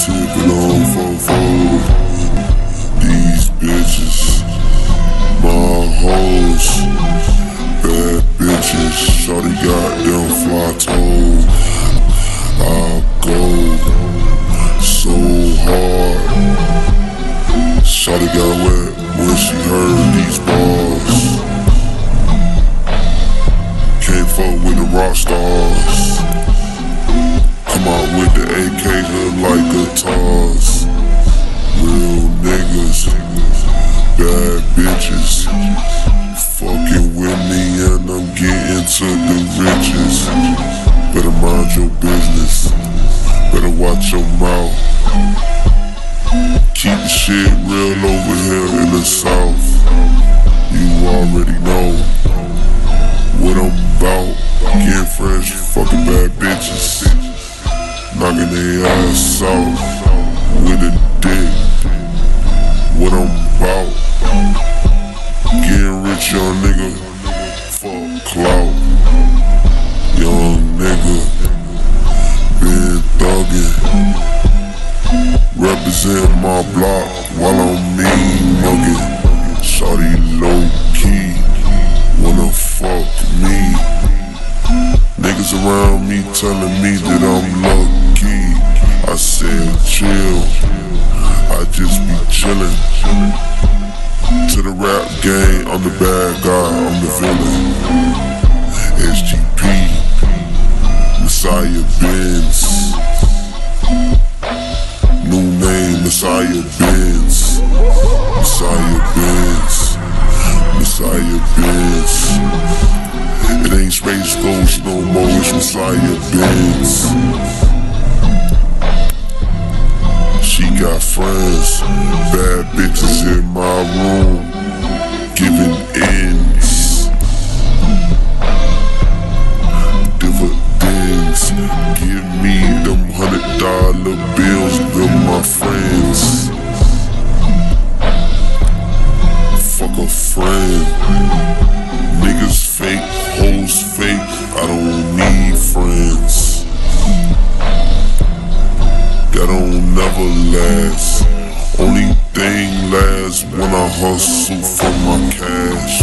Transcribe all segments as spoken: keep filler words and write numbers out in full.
tipping on four-fold. These bitches, my hoes, bad bitches. Shorty got them fly toes. I go so hard. Shorty got wet when she heard these bars. Can't fuck with the rock stars. Come out with the A K, look like guitars. Real niggas, bad bitches, fucking with me and I'm getting to the riches. Better mind your business, better watch your mouth. Keep the shit real over here in the South. You already know what I'm about. Getting fresh, fucking bad bitches, knocking their ass out with a dick. What I'm about, getting rich, young nigga, fuck clout. Young nigga, been thuggin', represent my block while I'm mean muggin'. Shawty low key, wanna fuck me. Niggas around me telling me that I'm lucky. I said chill, I just be chillin'. To the rap game, I'm the bad guy, I'm the villain. S G P, Messiah Benz. New name, Messiah Benz. Messiah Benz. Messiah Benz. It ain't Space Ghost no more, it's Messiah Benz. She got friends, bad bitches in my room, giving ends. Dividends, give me them hundred dollar bills, with my friends. Fuck a friend. Niggas fake, hoes fake, I don't need friends. That don't never last. Only thing lasts when I hustle for my cash.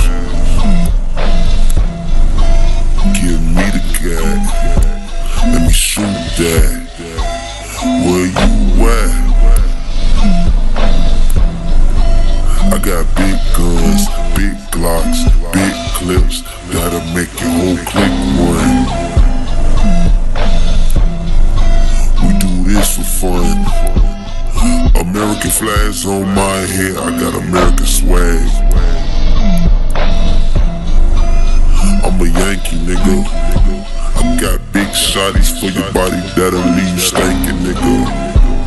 Give me the gat, let me shoot that. Where you at? I got big guns, big Glocks, big clips, that'll make your whole clique run. We do this for fun. American flags on my head, I got American swag. I'm a Yankee, nigga. I got big shotties for your body that'll leave you stankin', nigga.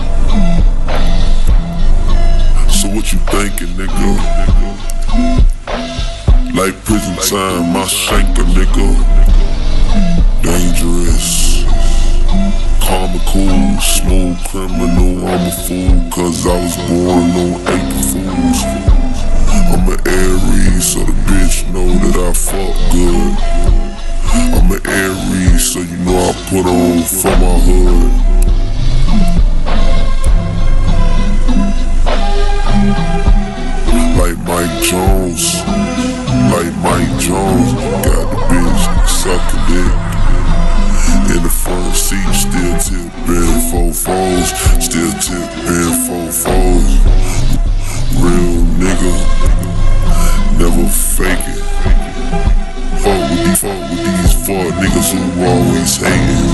So what you thinking, nigga? Like prison time, my shank a nigga. Dangerous, calm and cool, smooth criminal. I'm a fool, cause I was born on April Fools. I'm an Aries, so the bitch know that I fuck good. I'm an Aries, so you know I put on for my hood. Like Mike Jones, like Mike Jones, got the bitch sucking dick. In the front seat, still tipping four fours, still tipping four fours. Real nigga, never fake it. Fuck with these, fuck with these fuck niggas who always hating.